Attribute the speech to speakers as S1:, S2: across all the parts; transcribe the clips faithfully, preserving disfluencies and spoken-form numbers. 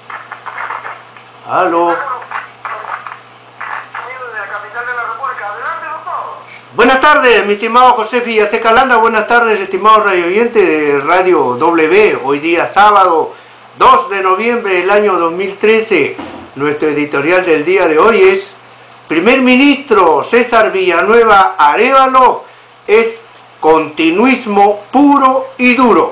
S1: Aló. Buenas tardes, mi estimado José Villaseca Landa. Buenas tardes, estimado radio oyente de Radio W. Hoy día sábado dos de noviembre del año dos mil trece. Nuestro editorial del día de hoy es: Primer Ministro César Villanueva Arévalo es continuismo puro y duro.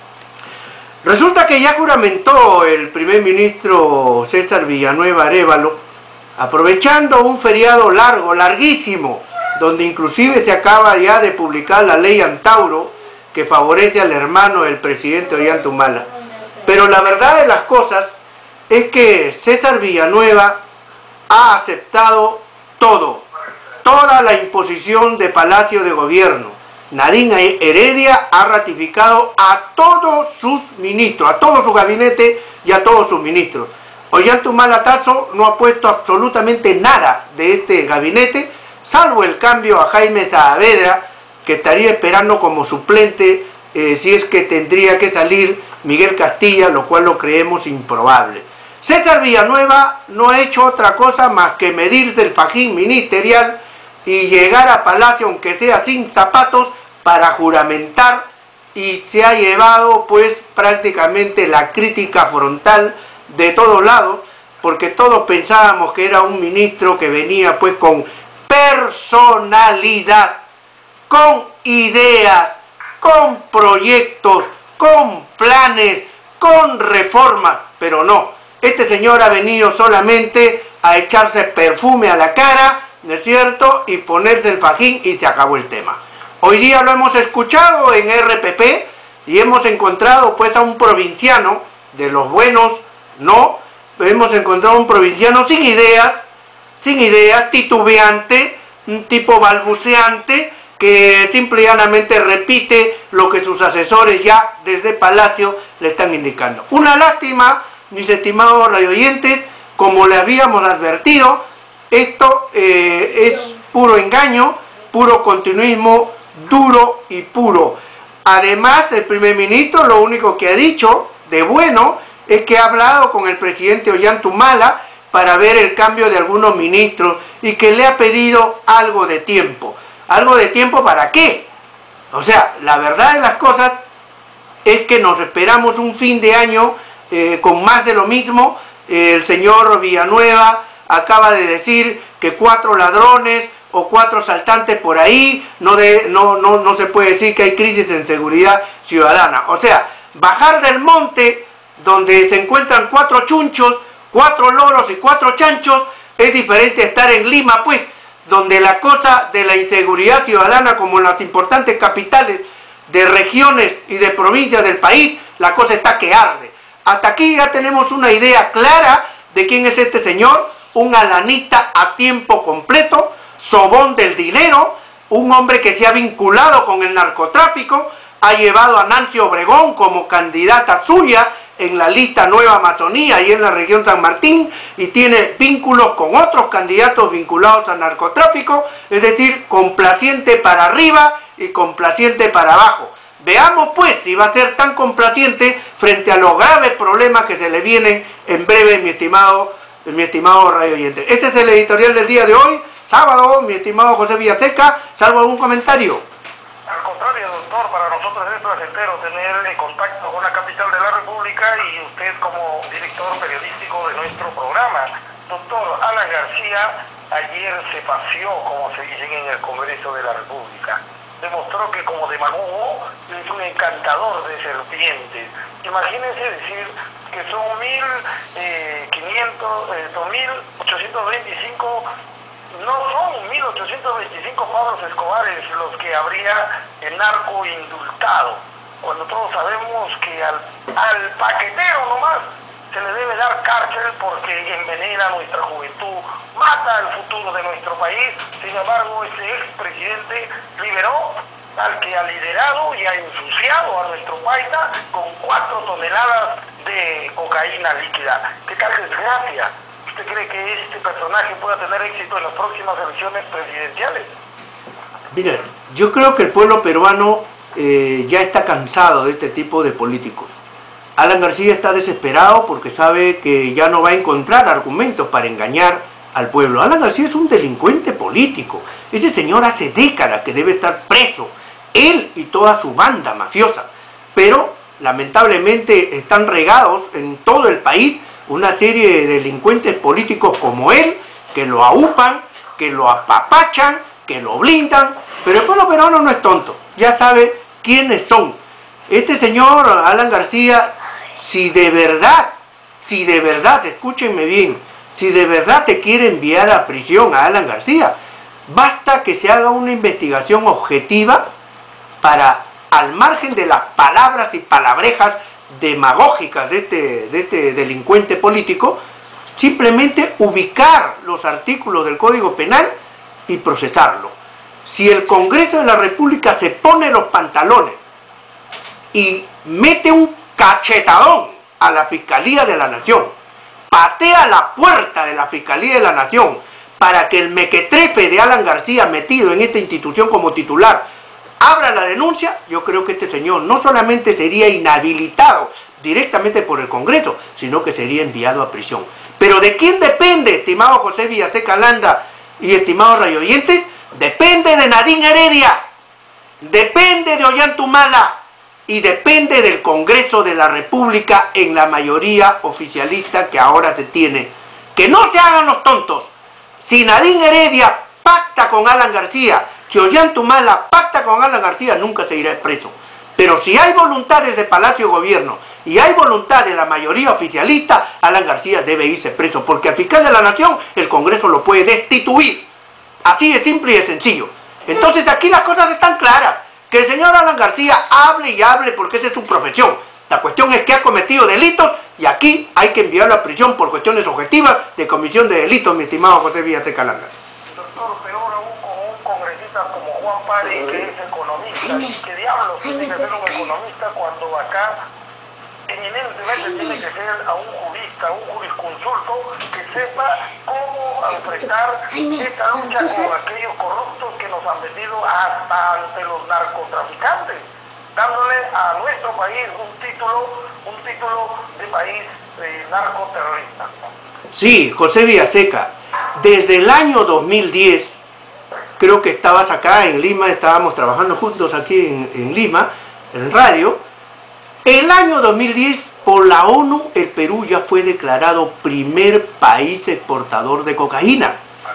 S1: Resulta que ya juramentó el primer ministro César Villanueva Arévalo, aprovechando un feriado largo, larguísimo, donde inclusive se acaba ya de publicar la ley Antauro, que favorece al hermano del presidente Ollanta-Humala. Pero la verdad de las cosas es que César Villanueva ha aceptado todo, toda la imposición de Palacio de Gobierno. Nadine Heredia ha ratificado a todos sus ministros, a todo su gabinete y a todos sus ministros. Ollanta-Humala Tazo no ha puesto absolutamente nada de este gabinete, salvo el cambio a Jaime Saavedra, que estaría esperando como suplente eh, si es que tendría que salir Miguel Castilla, lo cual lo creemos improbable. César Villanueva no ha hecho otra cosa más que medirse el fajín ministerial y llegar a Palacio, aunque sea sin zapatos, para juramentar, y se ha llevado pues prácticamente la crítica frontal de todos lados, porque todos pensábamos que era un ministro que venía pues con personalidad, con ideas, con proyectos, con planes, con reformas, pero no. Este señor ha venido solamente a echarse perfume a la cara, ¿no es cierto?, y ponerse el fajín y se acabó el tema. Hoy día lo hemos escuchado en R P P y hemos encontrado pues a un provinciano, de los buenos, no, hemos encontrado un provinciano sin ideas, sin ideas, titubeante, un tipo balbuceante, que simple y llanamente repite lo que sus asesores ya desde Palacio le están indicando. Una lástima, mis estimados radioyentes, como le habíamos advertido, esto eh, es puro engaño, puro continuismo, duro y puro. Además, el primer ministro lo único que ha dicho de bueno es que ha hablado con el presidente Ollanta-Humala para ver el cambio de algunos ministros y que le ha pedido algo de tiempo. ¿Algo de tiempo para qué? O sea, la verdad de las cosas es que nos esperamos un fin de año eh, con más de lo mismo. Eh, el señor Villanueva acaba de decir que cuatro ladrones o cuatro asaltantes por ahí, no, de, no, no, no se puede decir que hay crisis en seguridad ciudadana. O sea, bajar del monte donde se encuentran cuatro chunchos, cuatro loros y cuatro chanchos, es diferente a estar en Lima, pues, donde la cosa de la inseguridad ciudadana, como en las importantes capitales de regiones y de provincias del país, la cosa está que arde. Hasta aquí ya tenemos una idea clara de quién es este señor, un alanista a tiempo completo, sobón del dinero, un hombre que se ha vinculado con el narcotráfico, ha llevado a Nancy Obregón como candidata suya en la lista Nueva Amazonía y en la región San Martín, y tiene vínculos con otros candidatos vinculados al narcotráfico, es decir, complaciente para arriba y complaciente para abajo. Veamos pues si va a ser tan complaciente frente a los graves problemas que se le vienen en breve, mi estimado, mi estimado radio oyente. Ese es el editorial del día de hoy, sábado, mi estimado José Villaseca, salvo algún comentario.
S2: Al contrario, doctor, para nosotros es placentero tener contacto con la capital de la República y usted como director periodístico de nuestro programa. Doctor, Alan García ayer se paseó, como se dice en el Congreso de la República. Demostró que como demagogo es un encantador de serpientes. Imagínense decir que son mil ochocientos veinticinco, no son mil ochocientos veinticinco Pablos Escobares los que habría el narco indultado, cuando todos sabemos que al, al paquetero nomás se le debe dar cárcel porque envenena nuestra juventud, mata el futuro de nuestro país. Sin embargo, este expresidente liberó al que ha liderado y ha ensuciado a nuestro país con cuatro toneladas de cocaína líquida. ¿Qué tal desgracia? ¿Usted cree que este personaje pueda tener éxito en las próximas elecciones presidenciales?
S1: Mira, yo creo que el pueblo peruano eh, ya está cansado de este tipo de políticos. Alan García está desesperado porque sabe que ya no va a encontrar argumentos para engañar al pueblo. Alan García es un delincuente político. Ese señor hace décadas que debe estar preso, él y toda su banda mafiosa. Pero lamentablemente están regados en todo el país una serie de delincuentes políticos como él, que lo aúpan, que lo apapachan, que lo blindan. Pero el pueblo peruano no es tonto, ya sabe quiénes son. Este señor Alan García, si de verdad, si de verdad, escúchenme bien, si de verdad se quiere enviar a prisión a Alan García, basta que se haga una investigación objetiva para, al margen de las palabras y palabrejas demagógicas de este, de este delincuente político, simplemente ubicar los artículos del Código Penal y procesarlo. Si el Congreso de la República se pone los pantalones y mete un cachetadón a la Fiscalía de la Nación, patea la puerta de la Fiscalía de la Nación para que el mequetrefe de Alan García, metido en esta institución como titular, abra la denuncia, yo creo que este señor no solamente sería inhabilitado directamente por el Congreso, sino que sería enviado a prisión. Pero ¿de quién depende, estimado José Villaseca Landa y estimados radioyentes? Depende de Nadine Heredia, depende de Ollantumala y depende del Congreso de la República en la mayoría oficialista que ahora se tiene. Que no se hagan los tontos. Si Nadine Heredia pacta con Alan García, si Ollantumala pacta con Alan García, nunca se irá preso. Pero si hay voluntades de Palacio de Gobierno y hay voluntad de la mayoría oficialista, Alan García debe irse preso, porque al fiscal de la Nación el Congreso lo puede destituir. Así de simple y de sencillo. Entonces aquí las cosas están claras. Que el señor Alan García hable y hable porque esa es su profesión. La cuestión es que ha cometido delitos y aquí hay que enviarlo a prisión por cuestiones objetivas de comisión de delitos, mi estimado José Villaseca Landa.
S2: Doctor, peor aún con un congresista como Juan Pari, que es economista. ¿Qué diablos tiene que ser un economista cuando acá eminentemente tiene que ser a un jurista, un jurisconsulto que sepa cómo enfrentar esta lucha con aquellos corruptos que nos han vendido hasta ante los narcotraficantes, dándole a nuestro país un título, un título de país eh, narcoterrorista?
S1: Sí, José Villaseca, desde el año dos mil diez, creo que estabas acá en Lima, estábamos trabajando juntos aquí en, en Lima, en radio. El año dos mil diez, por la ONU, el Perú ya fue declarado primer país exportador de cocaína.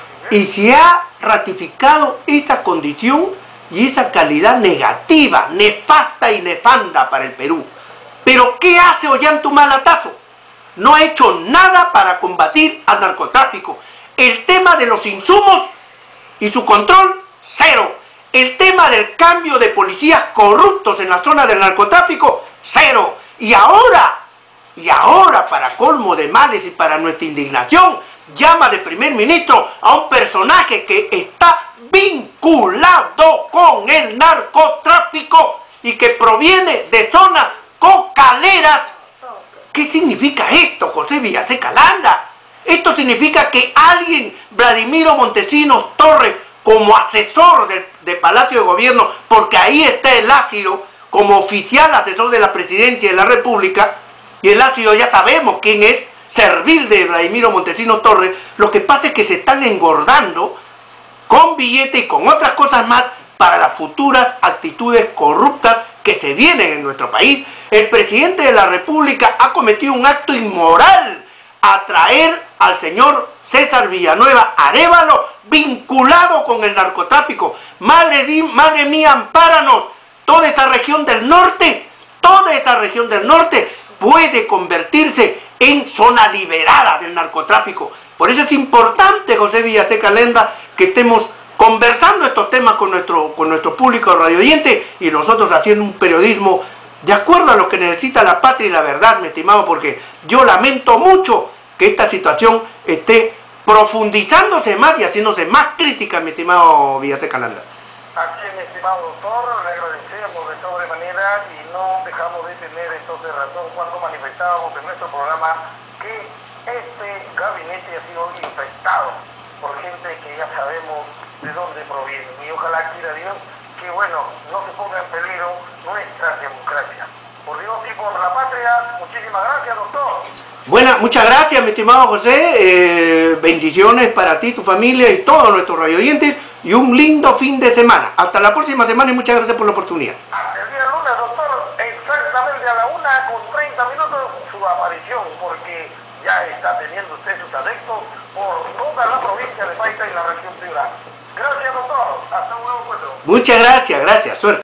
S1: Y se ha ratificado esa condición y esa calidad negativa, nefasta y nefanda para el Perú. Pero ¿qué hace Ollantumala Tazo? No ha hecho nada para combatir al narcotráfico. El tema de los insumos y su control, cero. El tema del cambio de policías corruptos en la zona del narcotráfico, cero. Y ahora, y ahora, para colmo de males y para nuestra indignación, llama de primer ministro a un personaje que está vinculado con el narcotráfico y que proviene de zonas cocaleras. ¿Qué significa esto, José Villaseca Landa? Esto significa que alguien, Vladimiro Montesinos Torres, como asesor de, de Palacio de Gobierno, porque ahí está el ácido, como oficial asesor de la Presidencia de la República, y el ácido ya sabemos quién es, servil de Vladimiro Montesinos Torres. Lo que pasa es que se están engordando con billetes y con otras cosas más para las futuras actitudes corruptas que se vienen en nuestro país. El presidente de la República ha cometido un acto inmoral a traer al señor César Villanueva Arévalo vinculado con el narcotráfico. Madre, di, madre mía, ampáranos. Toda esta región del norte, toda esta región del norte puede convertirse en zona liberada del narcotráfico. Por eso es importante, José Villaseca Landa, que estemos conversando estos temas con nuestro, con nuestro público radioyente y nosotros haciendo un periodismo de acuerdo a lo que necesita la patria y la verdad, mi estimado, porque yo lamento mucho que esta situación esté profundizándose más y haciéndose más crítica, mi estimado Villaseca Landa.
S2: Así es, mi estimado doctor, le agradecemos de sobremanera y no dejamos de tener entonces razón cuando manifestábamos en nuestro programa que este gabinete ha sido infectado por gente que ya sabemos de dónde proviene. Y ojalá quiera Dios que, bueno, no se ponga en peligro nuestra democracia. Por Dios y por la patria, muchísimas Muchísimas gracias, doctor.
S1: Buena, muchas gracias, mi estimado José. Eh, bendiciones para ti, tu familia y todos nuestros radioyentes. Y un lindo fin de semana. Hasta la próxima semana y muchas gracias por la oportunidad.
S2: El día lunes, doctor, exactamente a la una con treinta minutos, su aparición, porque ya está teniendo usted sus adeptos por toda la provincia de Paita y la región Piura. Gracias, doctor. Hasta un nuevo encuentro.
S1: Muchas gracias, gracias. Suerte.